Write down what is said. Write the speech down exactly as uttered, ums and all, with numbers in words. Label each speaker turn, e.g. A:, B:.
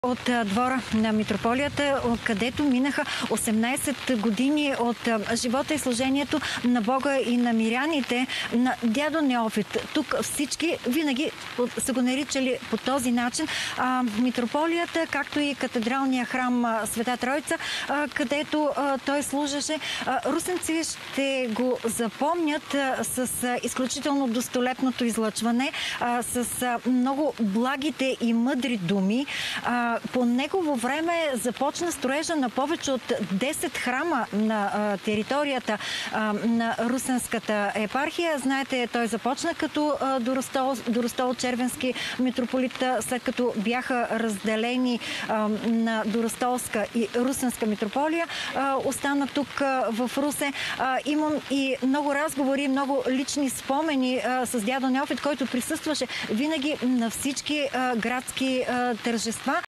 A: От двора на митрополията, където минаха осемнайсет години от живота и служението на Бога и на миряните, на дядо Неофит. Тук всички винаги са го наричали по този начин. А, митрополията, както и катедралния храм Света Троица, а, където а, той служеше, а, русенци ще го запомнят а, с а, изключително достолепното излъчване, а, с а, много благите и мъдри думи. А, По негово време започна строежа на повече от десет храма на а, територията а, на Русенската епархия. Знаете, той започна като а, Доростол, Доростол-Червенски митрополит, след като бяха разделени а, на Доростолска и Русенска митрополия. А, остана тук а, в Русе. А, имам и много разговори, много лични спомени а, с дядо Неофит, който присъстваше винаги на всички а, градски а, тържества.